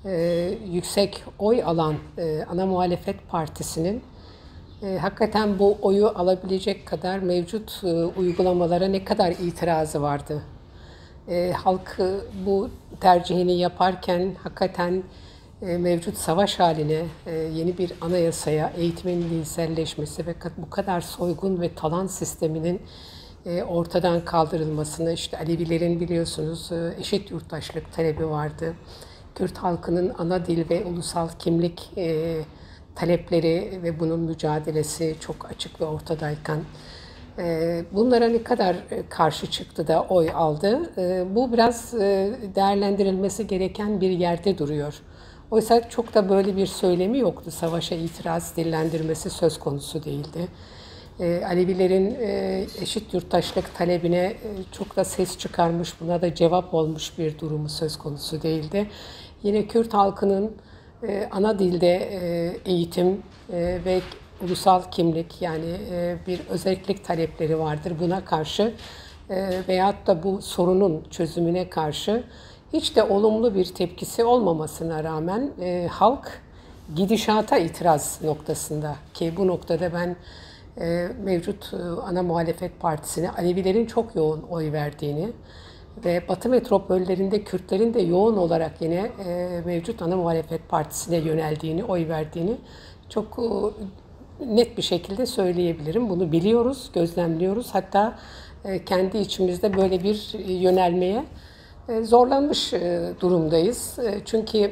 yüksek oy alan ana muhalefet partisinin hakikaten bu oyu alabilecek kadar mevcut uygulamalara ne kadar itirazı vardı. Halk bu tercihini yaparken hakikaten mevcut savaş haline, yeni bir anayasaya, eğitimin dinselleşmesi ve bu kadar soygun ve talan sisteminin ortadan kaldırılmasını, işte Alevilerin biliyorsunuz eşit yurttaşlık talebi vardı. Kürt halkının ana dil ve ulusal kimlik talepleri ve bunun mücadelesi çok açık ve ortadayken bunlara ne kadar karşı çıktı da oy aldı, bu biraz değerlendirilmesi gereken bir yerde duruyor. Oysa çok da böyle bir söylemi yoktu. Savaşa itiraz dillendirmesi söz konusu değildi. Alevilerin eşit yurttaşlık talebine çok da ses çıkarmış, buna da cevap olmuş bir durumu söz konusu değildi. Yine Kürt halkının ana dilde eğitim ve ulusal kimlik, yani bir özellik talepleri vardır. Buna karşı veyahut da bu sorunun çözümüne karşı hiç de olumlu bir tepkisi olmamasına rağmen halk gidişata itiraz noktasında, ki bu noktada ben mevcut ana muhalefet partisine Alevilerin çok yoğun oy verdiğini ve Batı metropollerinde Kürtlerin de yoğun olarak yine mevcut ana muhalefet partisine yöneldiğini, oy verdiğini çok net bir şekilde söyleyebilirim. Bunu biliyoruz, gözlemliyoruz. Hatta kendi içimizde böyle bir yönelmeye zorlanmış durumdayız. Çünkü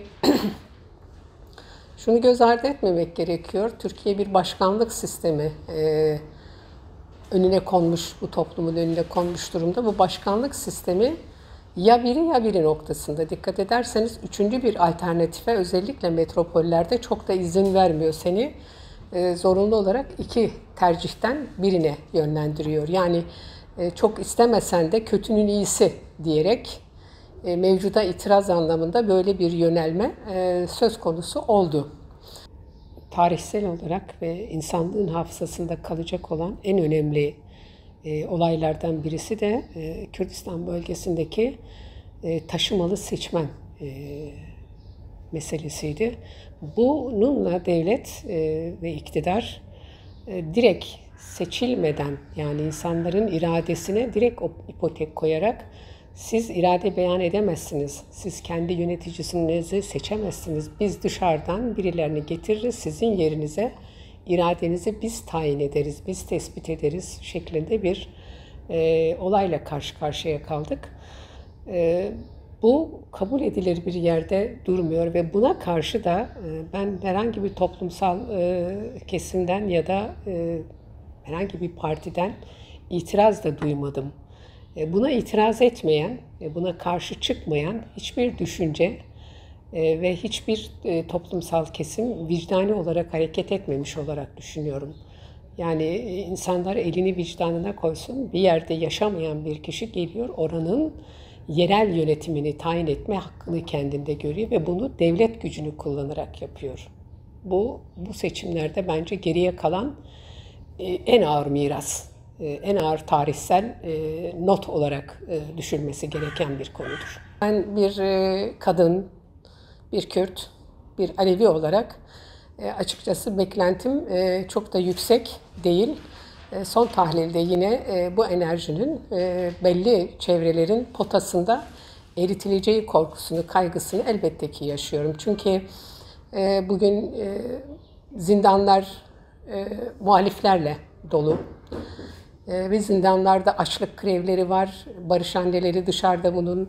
şunu göz ardı etmemek gerekiyor. Türkiye bir başkanlık sistemi önüne konmuş, bu toplumun önüne konmuş durumda. Bu başkanlık sistemi ya biri ya biri noktasında. Dikkat ederseniz üçüncü bir alternatife özellikle metropollerde çok da izin vermiyor. Seni zorunlu olarak iki tercihten birine yönlendiriyor. Yani çok istemesen de kötünün iyisi diyerek mevcuda itiraz anlamında böyle bir yönelme söz konusu oldu. Tarihsel olarak ve insanlığın hafızasında kalacak olan en önemli olaylardan birisi de Kürdistan bölgesindeki taşımalı seçmen meselesiydi. Bununla devlet ve iktidar direkt seçilmeden, yani insanların iradesine direkt ipotek koyarak siz irade beyan edemezsiniz, siz kendi yöneticisinizi seçemezsiniz, biz dışarıdan birilerini getiririz, sizin yerinize iradenizi biz tayin ederiz, biz tespit ederiz şeklinde bir olayla karşı karşıya kaldık. Bu kabul edilir bir yerde durmuyor ve buna karşı da ben herhangi bir toplumsal kesimden ya da herhangi bir partiden itiraz da duymadım. Buna itiraz etmeyen, buna karşı çıkmayan hiçbir düşünce ve hiçbir toplumsal kesim vicdani olarak hareket etmemiş olarak düşünüyorum. Yani insanlar elini vicdanına koysun, bir yerde yaşamayan bir kişi geliyor, oranın yerel yönetimini tayin etme hakkını kendinde görüyor ve bunu devlet gücünü kullanarak yapıyor. Bu seçimlerde bence geriye kalan en ağır miras, en ağır tarihsel not olarak düşünülmesi gereken bir konudur. Ben bir kadın, bir Kürt, bir Alevi olarak açıkçası beklentim çok da yüksek değil. Son tahlilde yine bu enerjinin belli çevrelerin potasında eritileceği korkusunu, kaygısını elbette ki yaşıyorum. Çünkü bugün zindanlar muhaliflerle dolu ve zindanlarda açlık grevleri var. Barış anneleri dışarıda bunun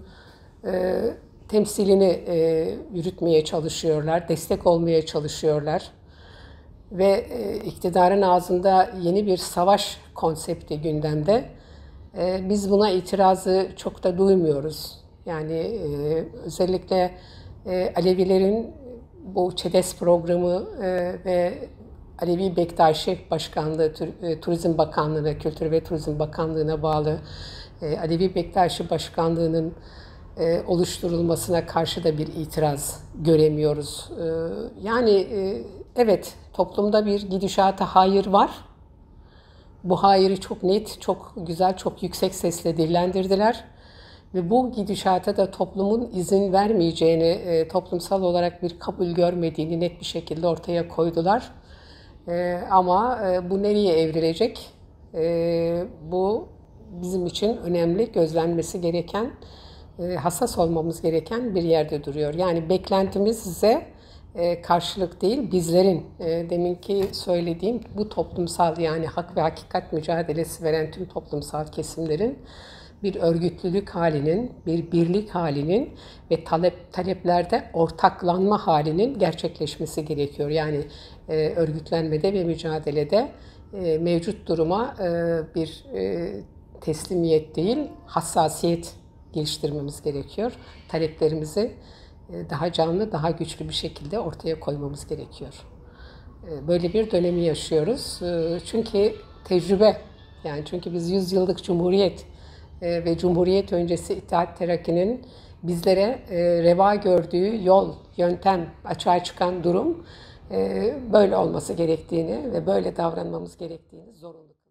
temsilini yürütmeye çalışıyorlar, destek olmaya çalışıyorlar. Ve iktidarın ağzında yeni bir savaş konsepti gündemde. Biz buna itirazı çok da duymuyoruz. Yani özellikle Alevilerin bu ÇEDES programı ve Alevi Bektaşi Başkanlığı, Turizm Bakanlığı'na, Kültür ve Turizm Bakanlığı'na bağlı Alevi Bektaşi Başkanlığı'nın oluşturulmasına karşı da bir itiraz göremiyoruz. Yani evet, toplumda bir gidişata hayır var. Bu hayırı çok net, çok güzel, çok yüksek sesle dillendirdiler. Ve bu gidişata da toplumun izin vermeyeceğini, toplumsal olarak bir kabul görmediğini net bir şekilde ortaya koydular. Ama bu nereye evrilecek? Bu bizim için önemli, gözlenmesi gereken, hassas olmamız gereken bir yerde duruyor. Yani beklentimize karşılık değil, bizlerin deminki söylediğim bu toplumsal, yani hak ve hakikat mücadelesi veren tüm toplumsal kesimlerin bir örgütlülük halinin, bir birlik halinin ve taleplerde ortaklanma halinin gerçekleşmesi gerekiyor. Yani örgütlenmede ve mücadelede mevcut duruma bir teslimiyet değil, hassasiyet geliştirmemiz gerekiyor. Taleplerimizi daha canlı, daha güçlü bir şekilde ortaya koymamız gerekiyor. Böyle bir dönemi yaşıyoruz. Çünkü tecrübe, yani çünkü biz 100 yıllık Cumhuriyet ve Cumhuriyet öncesi İttihat Terakki'nin bizlere reva gördüğü yol, yöntem, açığa çıkan durum böyle olması gerektiğini ve böyle davranmamız gerektiğini zorunlu.